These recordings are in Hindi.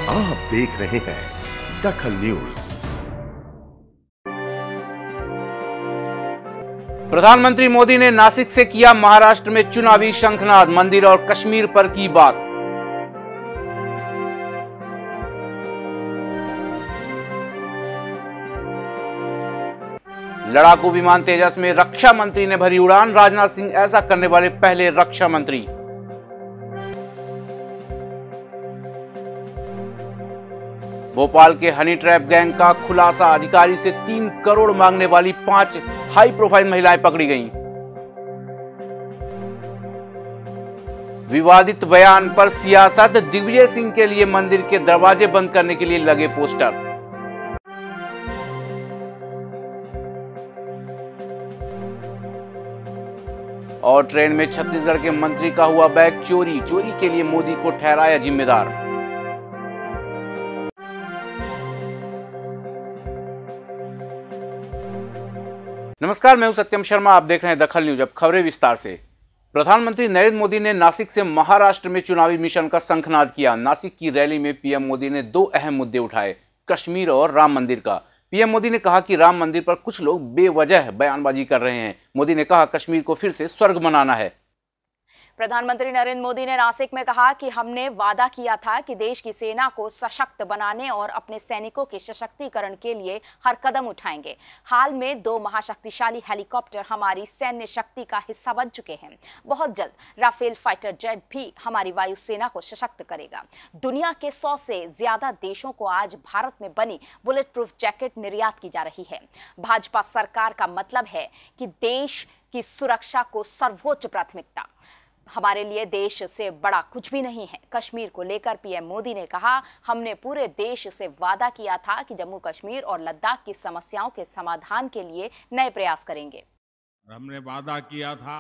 आप देख रहे हैं दखल न्यूज। प्रधानमंत्री मोदी ने नासिक से किया महाराष्ट्र में चुनावी शंखनाद, मंदिर और कश्मीर पर की बात। लड़ाकू विमान तेजस में रक्षा मंत्री ने भरी उड़ान, राजनाथ सिंह ऐसा करने वाले पहले रक्षा मंत्री। भोपाल के हनी ट्रैप गैंग का खुलासा, अधिकारी से 3 करोड़ मांगने वाली 5 हाई प्रोफाइल महिलाएं पकड़ी गईं। विवादित बयान पर सियासत, दिग्विजय सिंह के लिए मंदिर के दरवाजे बंद करने के लिए लगे पोस्टर। और ट्रेन में छत्तीसगढ़ के मंत्री का हुआ बैग चोरी के लिए मोदी को ठहराया जिम्मेदार। नमस्कार, मैं हूं सत्यम शर्मा, आप देख रहे हैं दखल न्यूज। अब खबरें विस्तार से। प्रधानमंत्री नरेंद्र मोदी ने नासिक से महाराष्ट्र में चुनावी मिशन का शंखनाद किया। नासिक की रैली में पीएम मोदी ने 2 अहम मुद्दे उठाए, कश्मीर और राम मंदिर का। पीएम मोदी ने कहा कि राम मंदिर पर कुछ लोग बेवजह बयानबाजी कर रहे हैं। मोदी ने कहा कश्मीर को फिर से स्वर्ग बनाना है। प्रधानमंत्री नरेंद्र मोदी ने नासिक में कहा कि हमने वादा किया था कि देश की सेना को सशक्त बनाने और अपने सैनिकों के सशक्तिकरण के लिए हर कदम उठाएंगे। हाल में 2 महाशक्तिशाली हेलीकॉप्टर हमारी सैन्य शक्ति का हिस्सा बन चुके हैं। बहुत जल्द राफेल फाइटर जेट भी हमारी वायुसेना को सशक्त करेगा। दुनिया के 100 से ज्यादा देशों को आज भारत में बनी बुलेट प्रूफ जैकेट निर्यात की जा रही है। भाजपा सरकार का मतलब है कि देश की सुरक्षा को सर्वोच्च प्राथमिकता। हमारे लिए देश से बड़ा कुछ भी नहीं है। कश्मीर को लेकर पीएम मोदी ने कहा, हमने पूरे देश से वादा किया था कि जम्मू कश्मीर और लद्दाख की समस्याओं के समाधान के लिए नए प्रयास करेंगे। हमने वादा किया था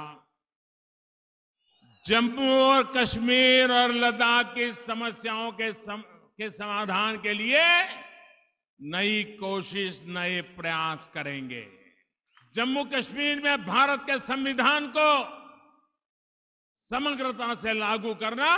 जम्मू और कश्मीर और लद्दाख की समस्याओं के समाधान के लिए नई कोशिश, नए प्रयास करेंगे। जम्मू कश्मीर में भारत के संविधान को समग्रता से लागू करना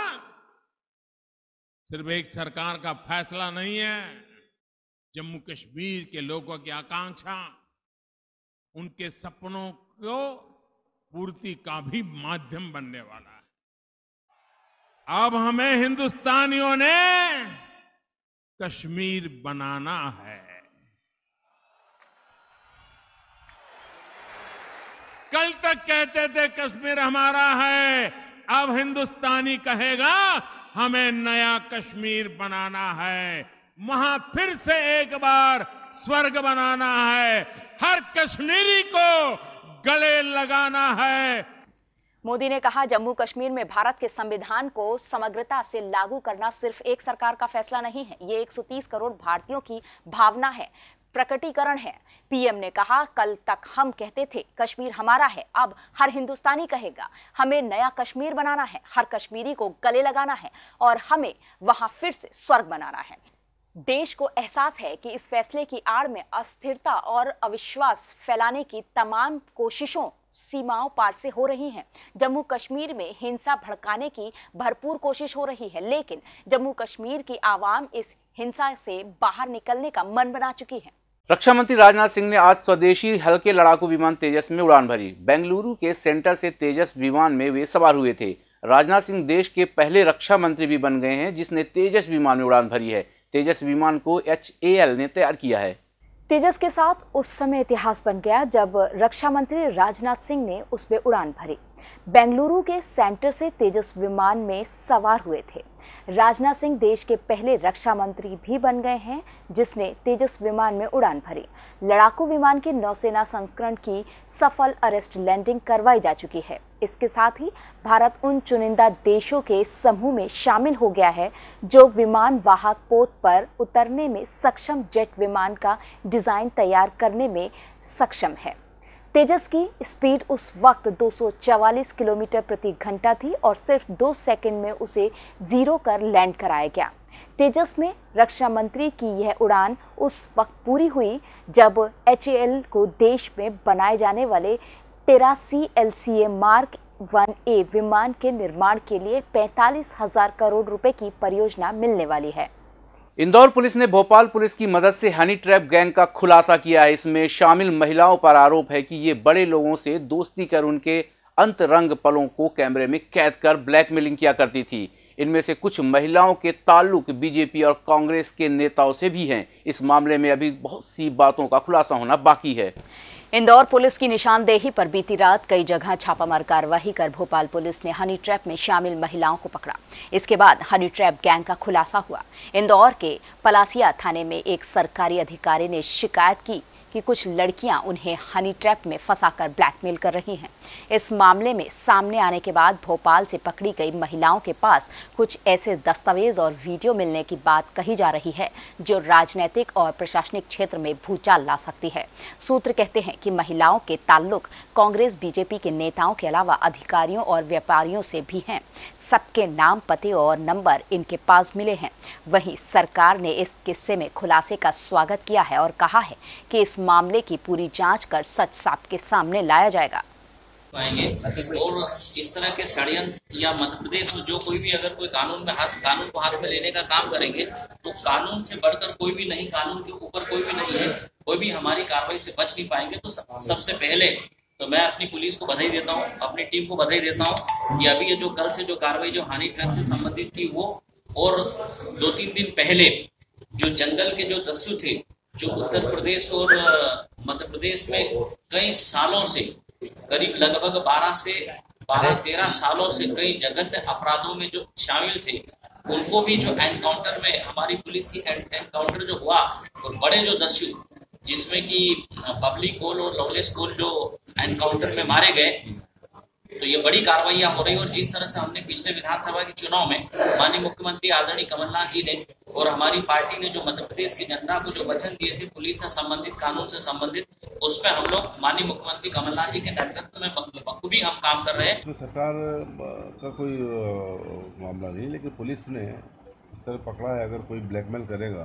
सिर्फ एक सरकार का फैसला नहीं है। जम्मू कश्मीर के लोगों की आकांक्षा, उनके सपनों को पूर्ति का भी माध्यम बनने वाला है। अब हमें हिंदुस्तानियों ने कश्मीर बनाना है। कल तक कहते थे कश्मीर हमारा है, अब हिंदुस्तानी कहेगा हमें नया कश्मीर बनाना है। वहां फिर से एक बार स्वर्ग बनाना है। हर कश्मीरी को गले लगाना है। मोदी ने कहा, जम्मू कश्मीर में भारत के संविधान को समग्रता से लागू करना सिर्फ एक सरकार का फैसला नहीं है, ये 130 करोड़ भारतीयों की भावना है, प्रकटीकरण है। पीएम ने कहा, कल तक हम कहते थे कश्मीर हमारा है, अब हर हिंदुस्तानी कहेगा हमें नया कश्मीर बनाना है, हर कश्मीरी को गले लगाना है और हमें वहां फिर से स्वर्ग बनाना है। देश को एहसास है कि इस फैसले की आड़ में अस्थिरता और अविश्वास फैलाने की तमाम कोशिशों सीमाओं पार से हो रही हैं। जम्मू कश्मीर में हिंसा भड़काने की भरपूर कोशिश हो रही है, लेकिन जम्मू कश्मीर की आवाम इस हिंसा से बाहर निकलने का मन बना चुकी है। रक्षा मंत्री राजनाथ सिंह ने आज स्वदेशी हल्के लड़ाकू विमान तेजस में उड़ान भरी। बेंगलुरु के सेंटर से तेजस विमान में वे सवार हुए थे। राजनाथ सिंह देश के पहले रक्षा मंत्री भी बन गए हैं जिसने तेजस विमान में उड़ान भरी है। तेजस विमान को HAL ने तैयार किया है। तेजस के साथ उस समय इतिहास बन गया जब रक्षा मंत्री राजनाथ सिंह ने उसमें उड़ान भरी। बेंगलुरु के सेंटर से तेजस विमान में सवार हुए थे। राजनाथ सिंह देश के पहले रक्षा मंत्री भी बन गए हैं जिसने तेजस विमान में उड़ान भरी। लड़ाकू विमान के नौसेना संस्करण की सफल अरेस्ट लैंडिंग करवाई जा चुकी है। इसके साथ ही भारत उन चुनिंदा देशों के समूह में शामिल हो गया है जो विमान वाहक पोत पर उतरने में सक्षम जेट विमान का डिजाइन तैयार करने में सक्षम है। तेजस की स्पीड उस वक्त 244 किलोमीटर प्रति घंटा थी और सिर्फ 2 सेकंड में उसे जीरो कर लैंड कराया गया। तेजस में रक्षा मंत्री की यह उड़ान उस वक्त पूरी हुई जब HAL को देश में बनाए जाने वाले 13C LCA मार्क 1A विमान के निर्माण के लिए 45,000 करोड़ रुपए की परियोजना मिलने वाली है। इंदौर पुलिस ने भोपाल पुलिस की मदद से हनी ट्रैप गैंग का खुलासा किया है। इसमें शामिल महिलाओं पर आरोप है कि ये बड़े लोगों से दोस्ती कर उनके अंतरंग पलों को कैमरे में कैद कर ब्लैकमेलिंग किया करती थी। इनमें से कुछ महिलाओं के ताल्लुक बीजेपी और कांग्रेस के नेताओं से भी हैं। इस मामले में अभी बहुत सी बातों का खुलासा होना बाकी है। इंदौर पुलिस की निशानदेही पर बीती रात कई जगह छापामार कार्रवाई कर भोपाल पुलिस ने हनी ट्रैप में शामिल महिलाओं को पकड़ा। इसके बाद हनी ट्रैप गैंग का खुलासा हुआ। इंदौर के पलासिया थाने में एक सरकारी अधिकारी ने शिकायत की कि कुछ लड़कियां उन्हें हनी ट्रैप में फंसाकर ब्लैकमेल कर रही हैं। इस मामले में सामने आने के बाद भोपाल से पकड़ी गई महिलाओं के पास कुछ ऐसे दस्तावेज और वीडियो मिलने की बात कही जा रही है जो राजनीतिक और प्रशासनिक क्षेत्र में भूचाल ला सकती है। सूत्र कहते हैं कि महिलाओं के ताल्लुक कांग्रेस बीजेपी के नेताओं के अलावा अधिकारियों और व्यापारियों से भी हैं। सबके नाम, पते और नंबर इनके पास मिले हैं। वहीं सरकार ने इस किस्से में खुलासे का स्वागत किया है और कहा है कि इस मामले की पूरी जांच कर सच सबके सामने लाया जाएगा। पाएंगे और इस तरह के षड्यंत्र या मध्य प्रदेश में जो कोई भी अगर कोई कानून को हाथ में लेने का काम करेंगे तो कानून से बढ़कर कोई भी नहीं, कानून के ऊपर कोई भी नहीं है, कोई भी हमारी कार्रवाई से बच नहीं पाएंगे। तो सबसे पहले तो मैं अपनी पुलिस को बधाई देता हूँ, अपनी टीम को बधाई देता हूँ कि अभी ये जो कल से जो कार्रवाई जो हनी ट्रैप से संबंधित थी वो, और 2-3 दिन पहले जो जंगल के जो दस्यु थे जो उत्तर प्रदेश और मध्य प्रदेश में कई सालों से करीब लगभग 12-13 सालों से कई जघन्य अपराधों में जो शामिल थे, उनको भी जो एनकाउंटर में हमारी पुलिस की एनकाउंटर जो हुआ और बड़े जो दस्यु जिसमें कि पब्लिक कोल और लवलेस कोल जो एनकाउंटर में मारे गए, तो ये बड़ी कार्रवाइयां हो रही। और जिस तरह से हमने पिछले विधानसभा के चुनाव में माननीय मुख्यमंत्री आदरणीय कमलनाथ जी ने और हमारी पार्टी ने जो मध्य प्रदेश की जनता को जो वचन दिए थे पुलिस से संबंधित, कानून से संबंधित, उस पर हम लोग माननीय मुख्यमंत्री कमलनाथ जी के नेतृत्व में बखूबी हम काम कर रहे हैं। तो सरकार का कोई मामला नहीं, लेकिन पुलिस ने इस तरह पकड़ा है। अगर कोई ब्लैकमेल करेगा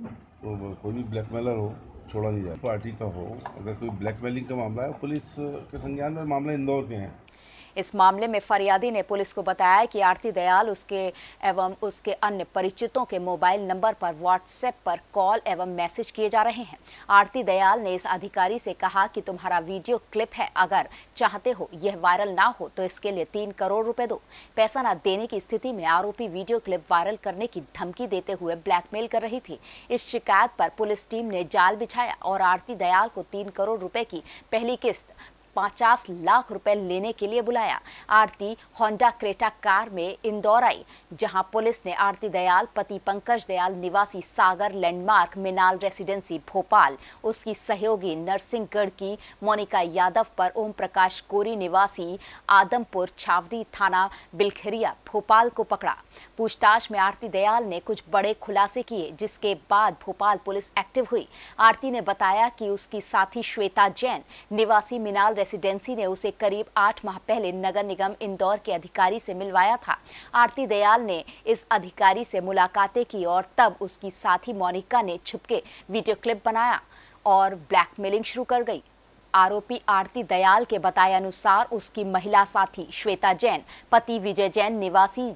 तो कोई भी ब्लैकमेलर हो छोड़ा नहीं जाए, पार्टी का हो। अगर कोई ब्लैकमेलिंग का मामला है, पुलिस के संज्ञान में मामला इंदौर के हैं। इस मामले में फरियादी ने पुलिस को बताया कि आरती दयाल उसके एवं उसके अन्य परिचितों के मोबाइल नंबर पर व्हाट्सएप पर कॉल एवं मैसेज किए जा रहे हैं। आरती दयाल ने इस अधिकारी से कहा कि तुम्हारा वीडियो क्लिप है, अगर चाहते हो यह वायरल ना हो तो इसके लिए 3 करोड़ रुपए दो। पैसा न देने की स्थिति में आरोपी वीडियो क्लिप वायरल करने की धमकी देते हुए ब्लैकमेल कर रही थी। इस शिकायत पर पुलिस टीम ने जाल बिछाया और आरती दयाल को 3 करोड़ रुपए की पहली किस्त 50 लाख रुपए लेने के लिए बुलाया। आरती होंडा क्रेटा कार में इंदौर आई, जहां पुलिस ने आरती दयाल पति पंकज दयाल निवासी सागर लैंडमार्क मिनाल रेसिडेंसी भोपाल, उसकी सहयोगी नरसिंहगढ़ की मोनिका यादव पर ओम प्रकाश कोरी निवासी आदमपुर छावनी थाना बिलखरिया भोपाल को पकड़ा। पूछताछ में आरती दयाल ने कुछ बड़े खुलासे किए, जिसके बाद भोपाल पुलिस एक्टिव हुई। आरती ने बताया कि उसकी साथी श्वेता जैन निवासी मिनाल रेसिडेंसी ने उसे करीब 8 माह पहले नगर निगम इंदौर के अधिकारी से मिलवाया था। आरती दयाल ने इस अधिकारी से मुलाकातें की और तब उसकी साथी मोनिका ने छुपके वीडियो क्लिप बनाया और ब्लैकमेलिंग शुरू कर गई। आरोपी आरती दयाल के बताए अनुसार उसकी महिला साथी श्वेता जैन पति विजय जैन निवासी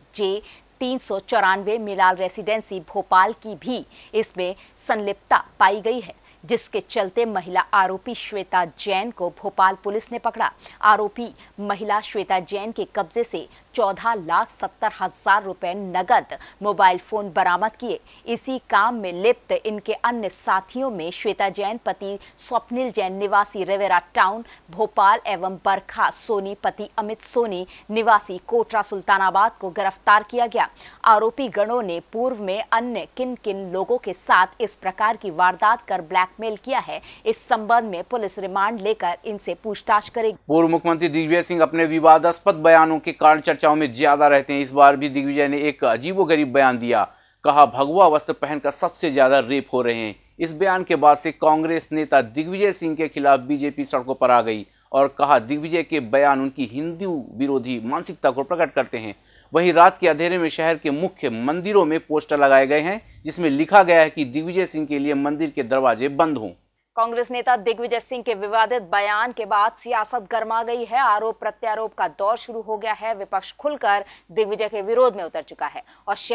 J394 मिलाल रेसिडेंसी भोपाल की भी इसमें संलिप्तता पाई गई है, जिसके चलते महिला आरोपी श्वेता जैन को भोपाल पुलिस ने पकड़ा। आरोपी महिला श्वेता जैन के कब्जे से 14,70,000 रुपए नगद मोबाइल फोन बरामद किए। इसी काम में लिप्त इनके अन्य साथियों में श्वेता जैन पति स्वप्निल जैन निवासी रेवेरा टाउन भोपाल एवं बरखा सोनी पति अमित सोनी निवासी कोटरा सुल्तानाबाद को गिरफ्तार किया गया। आरोपी गणों ने पूर्व में अन्य किन किन लोगों के साथ इस प्रकार की वारदात कर ब्लैकमेल किया है, इस संबंध में पुलिस रिमांड लेकर इनसे पूछताछ करेगी। पूर्व मुख्यमंत्री दिग्विजय सिंह अपने विवादास्पद बयानों के कारण चर्चाओं में ज्यादा रहते हैं। इस बार भी दिग्विजय ने एक अजीबोगरीब बयान दिया। कहा, भगवा वस्त्र पहनकर सबसे ज्यादा रेप हो रहे हैं। इस बयान के बाद से कांग्रेस नेता दिग्विजय सिंह के खिलाफ बीजेपी सड़कों पर आ गई और कहा, दिग्विजय के बयान उनकी हिंदू विरोधी मानसिकता को प्रकट करते हैं। वहीं रात के अंधेरे में शहर के मुख्य मंदिरों में पोस्टर लगाए गए हैं, जिसमें लिखा गया है कि दिग्विजय सिंह के लिए मंदिर के दरवाजे बंद हों। कांग्रेस नेता दिग्विजय सिंह के विवादित बयान के बाद सियासत गर्मा गई है। आरोप प्रत्यारोप का दौर शुरू हो गया है। विपक्ष खुलकर दिग्विजय के विरोध में उतर चुका है और शहर में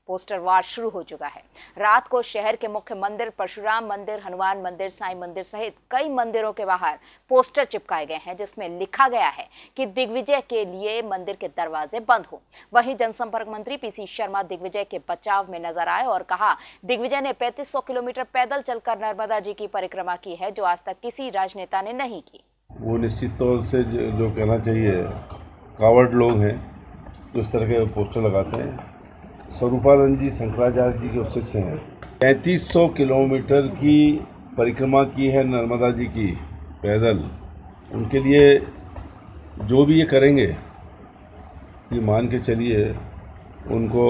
पोस्टर वार शुरू हो चुका है। रात को शहर के मुख्य मंदिर परशुराम मंदिर, हनुमान मंदिर, साईं मंदिर सहित कई मंदिरों के बाहर पोस्टर चिपकाए गए हैं जिसमें लिखा गया है कि दिग्विजय के लिए मंदिर के दरवाजे बंद हो। वहीं जनसंपर्क मंत्री पीसी शर्मा दिग्विजय के बचाव में नजर आए और कहा, दिग्विजय ने 3500 किलोमीटर पैदल चलकर नर्मदा जी की परिक्रमा की है जो आज तक किसी राजनेता ने नहीं की। वो निश्चित तौर से जो कहना चाहिए, कावड़ लोग हैं तो इस तरह के पोस्टर लगाते हैं। स्वरूपानंद जी शंकराचार्य जी के शिष्य हैं। 3500 किलोमीटर की परिक्रमा की है नर्मदा जी की पैदल। उनके लिए जो भी ये करेंगे ये मान के चलिए उनको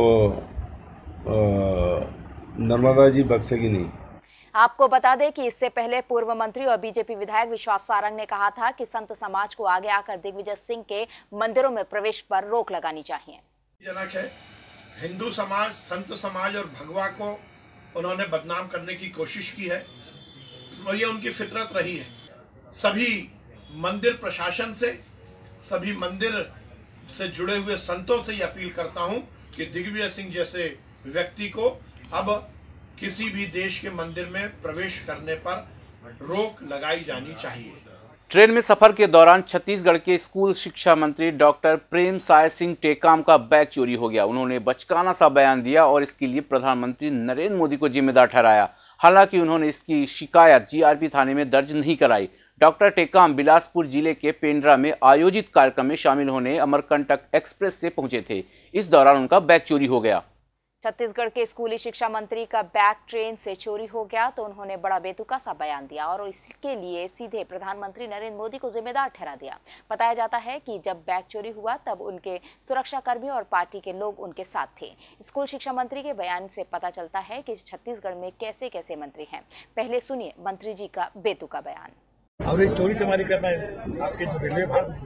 नर्मदा जी बख्शेगी नहीं। आपको बता दें कि इससे पहले पूर्व मंत्री और बीजेपी विधायक विश्वास सारंग ने कहा था कि संत समाज को आगे आकर दिग्विजय सिंह के मंदिरों में प्रवेश पर रोक लगानी चाहिए। जनक है, हिंदू समाज, संत समाज और भगवा को उन्होंने बदनाम करने की कोशिश की है और ये उनकी फितरत रही है। सभी मंदिर प्रशासन से, सभी मंदिर से जुड़े हुए संतों से ये अपील करता हूं कि दिग्विजय सिंह जैसे व्यक्ति को अब किसी भी देश के मंदिर में प्रवेश करने पर रोक लगाई जानी चाहिए। ट्रेन में सफर के दौरान छत्तीसगढ़ के स्कूल शिक्षा मंत्री डॉक्टर प्रेमसाय सिंह टेकाम का बैग चोरी हो गया। उन्होंने बचकाना सा बयान दिया और इसके लिए प्रधानमंत्री नरेंद्र मोदी को जिम्मेदार ठहराया। हालांकि उन्होंने इसकी शिकायत जीआरपी थाने में दर्ज नहीं कराई। डॉक्टर टेकाम बिलासपुर जिले के पेंड्रा में आयोजित कार्यक्रम में शामिल होने अमरकंटक एक्सप्रेस से पहुंचे थे। इस दौरान उनका बैग चोरी हो गया। छत्तीसगढ़ के स्कूली शिक्षा मंत्री का बैग ट्रेन से चोरी हो गया तो उन्होंने बड़ा बेतुका सा बयान दिया और इसके लिए सीधे प्रधानमंत्री नरेंद्र मोदी को जिम्मेदार ठहरा दिया। बताया जाता है कि जब बैग चोरी हुआ तब उनके सुरक्षाकर्मी और पार्टी के लोग उनके साथ थे। स्कूल शिक्षा मंत्री के बयान से पता चलता है कि छत्तीसगढ़ में कैसे कैसे मंत्री हैं। पहले सुनिए मंत्री जी का बेतुका बयान। अब एक चोरी चमारी करना है आपके जो रेलवे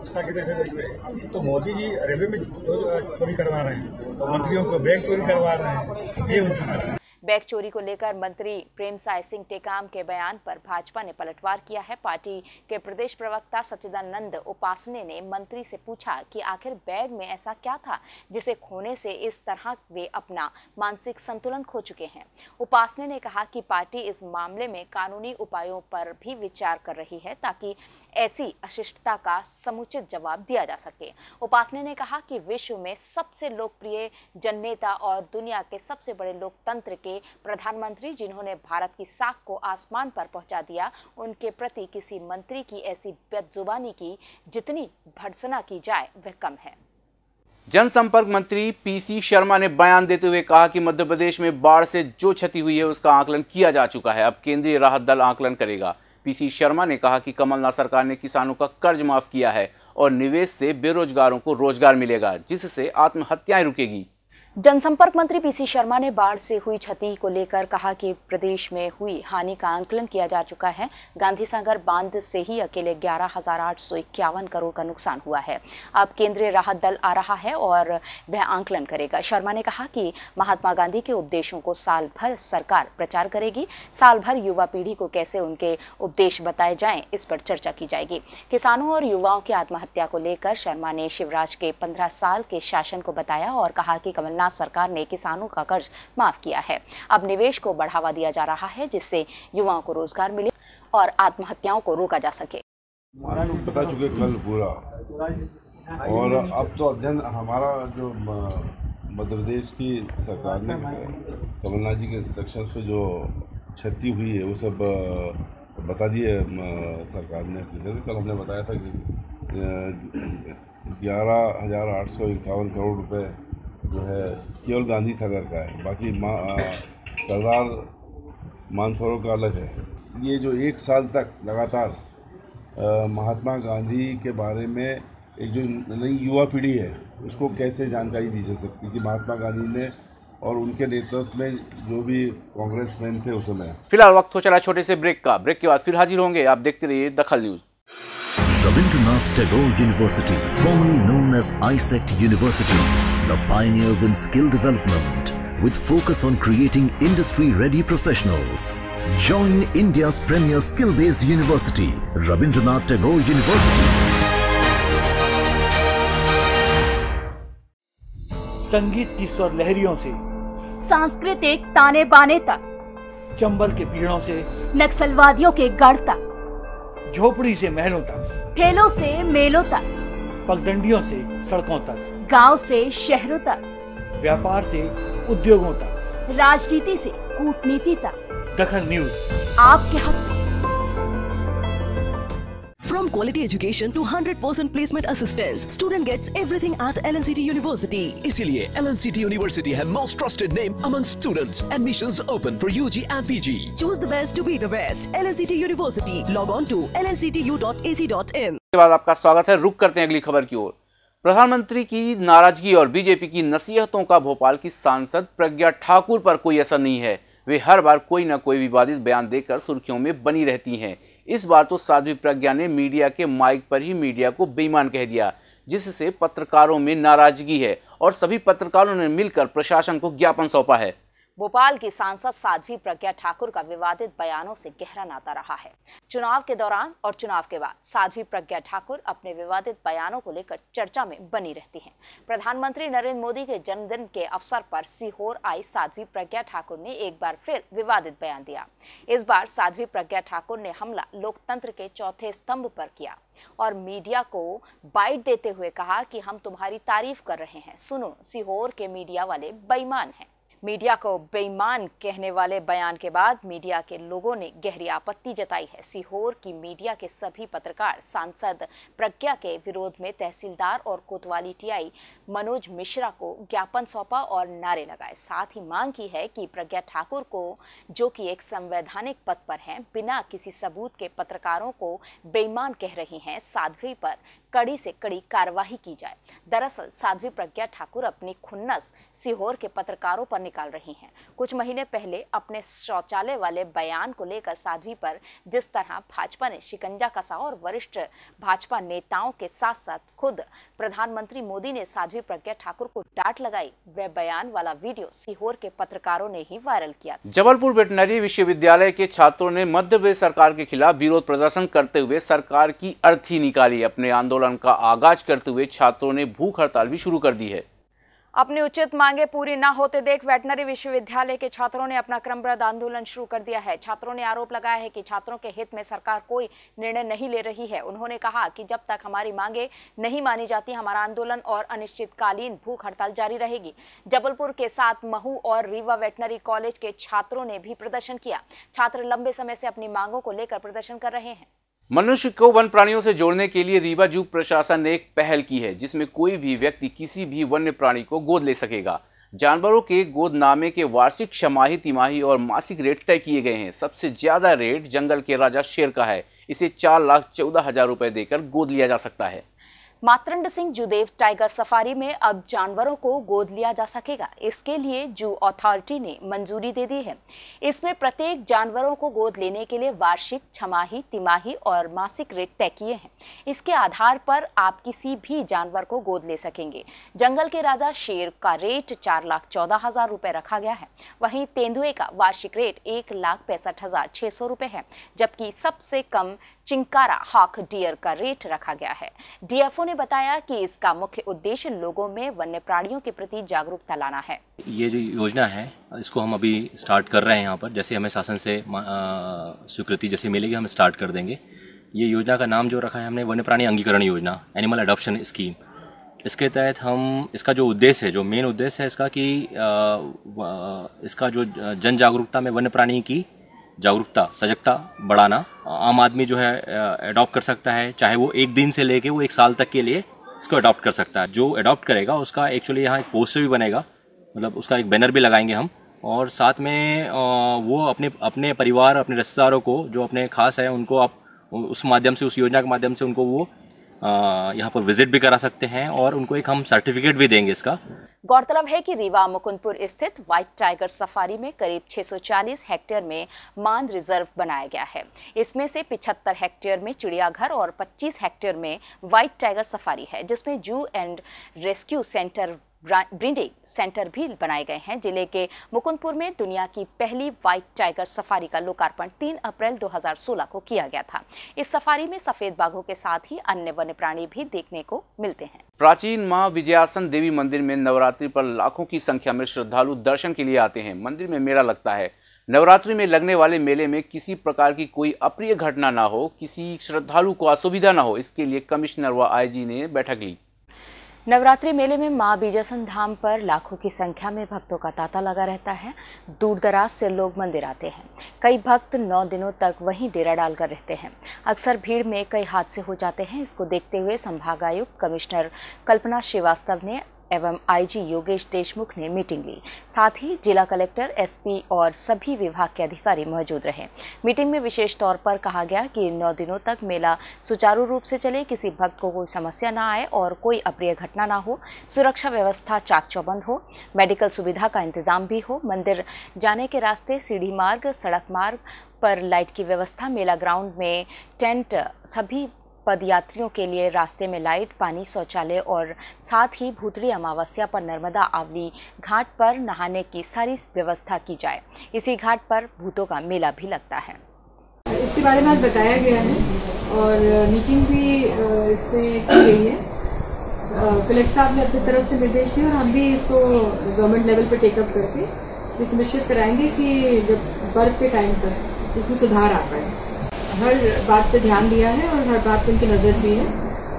विभाग, तो मोदी जी रेलवे में चोरी करवा रहे हैं तो मंत्रियों को बैग चोरी करवा रहे हैं, ये उनकी। बैग चोरी को लेकर मंत्री प्रेमसाय सिंह टेकाम के बयान पर भाजपा ने पलटवार किया है। पार्टी के प्रदेश प्रवक्ता सच्चिदानंद उपासने ने मंत्री से पूछा कि आखिर बैग में ऐसा क्या था जिसे खोने से इस तरह वे अपना मानसिक संतुलन खो चुके हैं। उपासने ने कहा कि पार्टी इस मामले में कानूनी उपायों पर भी विचार कर रही है ताकि ऐसी अशिष्टता का समुचित जवाब दिया जा सके। उपासने ने कहा कि विश्व में सबसे लोकप्रिय जननेता और दुनिया के सबसे बड़े लोकतंत्र के प्रधानमंत्री जिन्होंने भारत की साख को आसमान पर पहुंचा दिया, उनके प्रति किसी मंत्री की ऐसी बदजुबानी की जितनी भर्त्सना की जाए वह कम है। जनसंपर्क मंत्री पीसी शर्मा ने बयान देते हुए कहा कि मध्य प्रदेश में बाढ़ से जो क्षति हुई है उसका आकलन किया जा चुका है। अब केंद्रीय राहत दल आकलन करेगा। पीसी शर्मा ने कहा कि कमलनाथ सरकार ने किसानों का कर्ज माफ किया है और निवेश से बेरोजगारों को रोजगार मिलेगा जिससे आत्महत्याएं रुकेगी। जनसंपर्क मंत्री पीसी शर्मा ने बाढ़ से हुई क्षति को लेकर कहा कि प्रदेश में हुई हानि का आंकलन किया जा चुका है। गांधी सागर बांध से ही अकेले 11,851 करोड़ का नुकसान हुआ है। अब केंद्रीय राहत दल आ रहा है और वह आंकलन करेगा। शर्मा ने कहा कि महात्मा गांधी के उपदेशों को साल भर सरकार प्रचार करेगी। साल भर युवा पीढ़ी को कैसे उनके उपदेश बताए जाएं, इस पर चर्चा की जाएगी। किसानों और युवाओं की आत्महत्या को लेकर शर्मा ने शिवराज के 15 साल के शासन को बताया और कहा कि कमलनाथ सरकार ने किसानों का कर्ज माफ किया है। अब निवेश को बढ़ावा दिया जा रहा है जिससे युवाओं को रोजगार मिले और आत्महत्याओं को रोका जा सके। बता चुके कल पूरा, और अब तो अध्ययन हमारा जो मध्य प्रदेश की सरकार ने कमलनाथ जी के इंस्ट्रक्शन पे जो क्षति हुई है वो सब बता दिए सरकार ने। कल हमने बताया था कि 11,851 करोड़ रुपए जो है केवल गांधी सागर का है, बाकी सरदार मानसरोवर का अलग है। ये जो 1 साल तक लगातार महात्मा गांधी के बारे में एक जो नई युवा पीढ़ी है उसको कैसे जानकारी दी जा सकती है कि महात्मा गांधी ने और उनके नेतृत्व में जो भी कांग्रेसमैन थे उस समय। फिलहाल वक्त हो चला छोटे से ब्रेक का। ब्रेक के बाद फिर हाजिर होंगे। आप देखते रहिए Dakhal news. Rabindranath Tagore University, formerly known as ISECT University, the pioneers in skill development with focus on creating industry-ready professionals. Join India's premier skill-based university, Rabindranath Tagore University. संगीत की स्वर लहरियों से सांस्कृतिक ताने बाने तक, चंबल के पीड़ों से नक्सलवादियों के गढ़ तक, झोपड़ी से महलों तक, ठेलों से मेलों तक, पगडंडियों से सड़कों तक, गांव से शहरों तक, व्यापार से उद्योगों तक, राजनीति से कूटनीति तक, दखल न्यूज आपके हक में। From quality education to 100% placement assistance, student gets everything at LNCT University. इसीलिए LNCT University है most trusted name among students. Admissions open for UG and PG. Choose the best to be the best. LNCT University. Log on to lnctu.ac.in. के बाद आपका स्वागत है। रुक करते हैं अगली खबर की ओर। प्रधानमंत्री की नाराजगी और बीजेपी की नसीहतों का भोपाल की सांसद प्रज्ञा ठाकुर पर कोई असर नहीं है। वे हर बार कोई न कोई विवादित बयान देकर सुर्खियों में बनी रहती हैं। इस बार तो साध्वी प्रज्ञा ने मीडिया के माइक पर ही मीडिया को बेईमान कह दिया, जिससे पत्रकारों में नाराजगी है और सभी पत्रकारों ने मिलकर प्रशासन को ज्ञापन सौंपा है। भोपाल की सांसद साध्वी प्रज्ञा ठाकुर का विवादित बयानों से गहरा नाता रहा है। चुनाव के दौरान और चुनाव के बाद साध्वी प्रज्ञा ठाकुर अपने विवादित बयानों को लेकर चर्चा में बनी रहती हैं। प्रधानमंत्री नरेंद्र मोदी के जन्मदिन के अवसर पर सीहोर आई साध्वी प्रज्ञा ठाकुर ने एक बार फिर विवादित बयान दिया। इस बार साध्वी प्रज्ञा ठाकुर ने हमला लोकतंत्र के चौथे स्तंभ पर किया और मीडिया को बाइट देते हुए कहा कि हम तुम्हारी तारीफ कर रहे हैं, सुनो सीहोर के मीडिया वाले बेईमान हैं। मीडिया को बेईमान कहने वाले बयान के बाद मीडिया के लोगों ने गहरी आपत्ति जताई है। सीहोर की मीडिया के सभी पत्रकार सांसद प्रज्ञा के विरोध में तहसीलदार और कोतवाली टीआई मनोज मिश्रा को ज्ञापन सौंपा और नारे लगाए। साथ ही मांग की है कि प्रज्ञा ठाकुर को, जो कि एक संवैधानिक पद पर हैं, बिना किसी सबूत के पत्रकारों को बेईमान कह रही हैं, साध्वी पर कड़ी से कड़ी कार्रवाई की जाए। दरअसल साध्वी प्रज्ञा ठाकुर अपनी खुन्नस सीहोर के पत्रकारों पर निकाल रही हैं। कुछ महीने पहले अपने शौचालय वाले बयान को लेकर साध्वी पर जिस तरह भाजपा ने शिकंजा कसा और वरिष्ठ भाजपा नेताओं के साथ साथ खुद प्रधानमंत्री मोदी ने साध्वी प्रज्ञा ठाकुर को डांट लगाई, वह बयान वाला वीडियो सीहोर के पत्रकारों ने ही वायरल किया। जबलपुर वेटनरी विश्वविद्यालय के छात्रों ने मध्य प्रदेश सरकार के खिलाफ विरोध प्रदर्शन करते हुए सरकार की अर्थी निकाली। अपने आंदोलन का आगाज करते हुए छात्रों ने भूख हड़ताल भी शुरू कर दी है। अपनी उचित मांगे पूरी न होते देख वेटनरी विश्वविद्यालय के छात्रों ने अपना क्रमबद्ध आंदोलन शुरू कर दिया है। छात्रों ने आरोप लगाया है कि छात्रों के हित में सरकार कोई निर्णय नहीं ले रही है। उन्होंने कहा कि जब तक हमारी मांगे नहीं मानी जाती, हमारा आंदोलन और अनिश्चितकालीन भूख हड़ताल जारी रहेगी। जबलपुर के साथ महू और रीवा वेटनरी कॉलेज के छात्रों ने भी प्रदर्शन किया। छात्र लंबे समय से अपनी मांगों को लेकर प्रदर्शन कर रहे हैं। मनुष्य को वन प्राणियों से जोड़ने के लिए रीवा जू प्रशासन ने एक पहल की है, जिसमें कोई भी व्यक्ति किसी भी वन्य प्राणी को गोद ले सकेगा। जानवरों के गोदनामे के वार्षिक, छमाही, तिमाही और मासिक रेट तय किए गए हैं। सबसे ज्यादा रेट जंगल के राजा शेर का है। इसे 4,14,000 रुपए देकर गोद लिया जा सकता है। मातरंड सिंह जूदेव टाइगर सफारी में अब जानवरों को गोद लिया जा सकेगा। इसके लिए जू अथॉरिटी ने मंजूरी दे दी है। इसमें प्रत्येक जानवरों को गोद लेने के लिए वार्षिक, छमाही, तिमाही और मासिक रेट तय किए हैं। इसके आधार पर आप किसी भी जानवर को गोद ले सकेंगे। जंगल के राजा शेर का रेट 4,14,000 रुपए रखा गया है। वहीं तेंदुए का वार्षिक रेट 1,65,600 रुपए है, जबकि सबसे कम चिंकारा हॉक डियर का रेट रखा गया है। डीएफओ ने बताया कि इसका मुख्य उद्देश्य लोगों में वन्य प्राणियों के प्रति जागरूकता लाना है। ये जो योजना है, इसको हम अभी स्टार्ट कर रहे हैं। यहाँ पर जैसे हमें शासन से स्वीकृति जैसे मिलेगी, हम स्टार्ट कर देंगे। ये योजना का नाम जो रखा है हमने, वन्य प्राणी अंगीकरण योजना, एनिमल अडॉप्शन स्कीम। इसके तहत हम, इसका जो उद्देश्य है, जो मेन उद्देश्य है इसका, कि इसका जो जन जागरूकता में वन्य प्राणी की जागरूकता, सजगता बढ़ाना। आम आदमी जो है अडॉप्ट कर सकता है, चाहे वो 1 दिन से लेके वो 1 साल तक के लिए इसको अडॉप्ट कर सकता है। जो अडॉप्ट करेगा उसका एक्चुअली यहाँ एक पोस्टर भी बनेगा, मतलब उसका एक बैनर भी लगाएंगे हम, और साथ में वो अपने परिवार, अपने रिश्तेदारों को जो अपने खास है उनको आप उस माध्यम से, उस योजना के माध्यम से उनको वो यहाँ पर विजिट भी करा सकते हैं और उनको एक हम सर्टिफिकेट भी देंगे इसका। गौरतलब है कि रीवा मुकुंदपुर स्थित व्हाइट टाइगर सफारी में करीब 640 हेक्टेयर में मांद रिजर्व बनाया गया है। इसमें से 75 हेक्टेयर में चिड़ियाघर और 25 हेक्टेयर में व्हाइट टाइगर सफारी है, जिसमें zoo and rescue centre breeding centre भी बनाए गए हैं। जिले के मुकुंदपुर में दुनिया की पहली व्हाइट टाइगर सफारी का लोकार्पण 3 अप्रैल 2016 को किया गया था। इस सफारी में सफेद बाघों के साथ ही अन्य वन्य प्राणी भी देखने को मिलते हैं। प्राचीन मां विजयासन देवी मंदिर में नवरात्रि पर लाखों की संख्या में श्रद्धालु दर्शन के लिए आते हैं। मंदिर में मेला लगता है। नवरात्रि में लगने वाले मेले में किसी प्रकार की कोई अप्रिय घटना ना हो, किसी श्रद्धालु को असुविधा ना हो, इसके लिए कमिश्नर व आईजी ने बैठक ली। नवरात्रि मेले में मां बीजासन धाम पर लाखों की संख्या में भक्तों का तांता लगा रहता है। दूर दराज से लोग मंदिर आते हैं। कई भक्त 9 दिनों तक वहीं डेरा डालकर रहते हैं। अक्सर भीड़ में कई हादसे हो जाते हैं। इसको देखते हुए संभागायुक्त कमिश्नर कल्पना श्रीवास्तव ने एवं आईजी योगेश देशमुख ने मीटिंग ली। साथ ही जिला कलेक्टर, एसपी और सभी विभाग के अधिकारी मौजूद रहे। मीटिंग में विशेष तौर पर कहा गया कि 9 दिनों तक मेला सुचारू रूप से चले, किसी भक्त को कोई समस्या ना आए और कोई अप्रिय घटना ना हो, सुरक्षा व्यवस्था चाक चौबंद हो, मेडिकल सुविधा का इंतजाम भी हो, मंदिर जाने के रास्ते सीढ़ी मार्ग, सड़क मार्ग पर लाइट की व्यवस्था, मेला ग्राउंड में टेंट, सभी पदयात्रियों के लिए रास्ते में लाइट, पानी, शौचालय और साथ ही भूतड़ी अमावस्या पर नर्मदा आवली घाट पर नहाने की सारी व्यवस्था की जाए। इसी घाट पर भूतों का मेला भी लगता है। इसके बारे में बताया गया है और मीटिंग भी इसमें की गई है। कलेक्टर साहब ने अपनी तरफ से निर्देश दिए और हम भी इसको गवर्नमेंट लेवल पर टेकअप करके ये सुनिश्चित कराएंगे कि जब बर्फ के टाइम पर इसमें सुधार आ पाए। हर बात पे ध्यान दिया है और हर बात पे उनकी नज़र भी है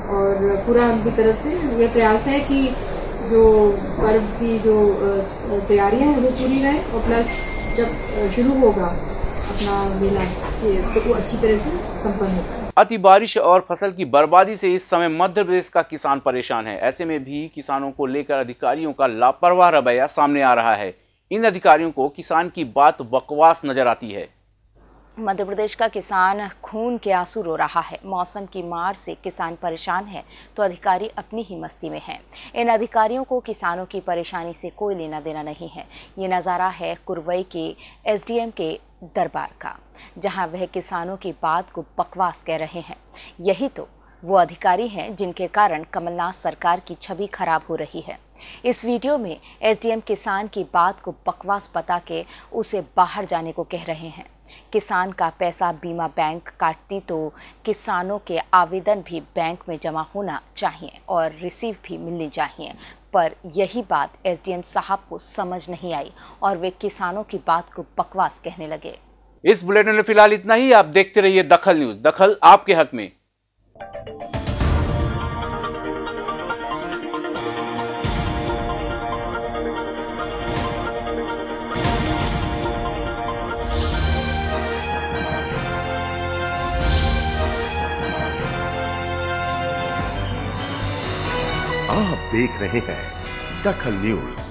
और पूरा उनकी तरफ से ये प्रयास है कि जो पर्व की जो तैयारियां हैं वो पूरी रहें और प्लस जब शुरू होगा अपना मेला तो वो अच्छी तरह से संपन्न हो पाए। अति बारिश और फसल की बर्बादी से इस समय मध्य प्रदेश का किसान परेशान है। ऐसे में भी किसानों को लेकर अधिकारियों का लापरवाह रवैया सामने आ रहा है। इन अधिकारियों को किसान की बात बकवास नजर आती है। मध्य प्रदेश का किसान खून के आंसू रो रहा है। मौसम की मार से किसान परेशान है तो अधिकारी अपनी ही मस्ती में हैं। इन अधिकारियों को किसानों की परेशानी से कोई लेना देना नहीं है। ये नज़ारा है कुरवई के एसडीएम के दरबार का, जहां वह किसानों की बात को बकवास कह रहे हैं। यही तो वो अधिकारी हैं जिनके कारण कमलनाथ सरकार की छवि खराब हो रही है। इस वीडियो में एसडीएम किसान की बात को बकवास बता के उसे बाहर जाने को कह रहे हैं। किसान का पैसा बीमा बैंक काटती तो किसानों के आवेदन भी बैंक में जमा होना चाहिए और रिसीव भी मिलनी चाहिए, पर यही बात एसडीएम साहब को समझ नहीं आई और वे किसानों की बात को बकवास कहने लगे। इस बुलेटिन में फिलहाल इतना ही। आप देखते रहिए दखल न्यूज, दखल आपके हक में। आप देख रहे हैं दखल न्यूज।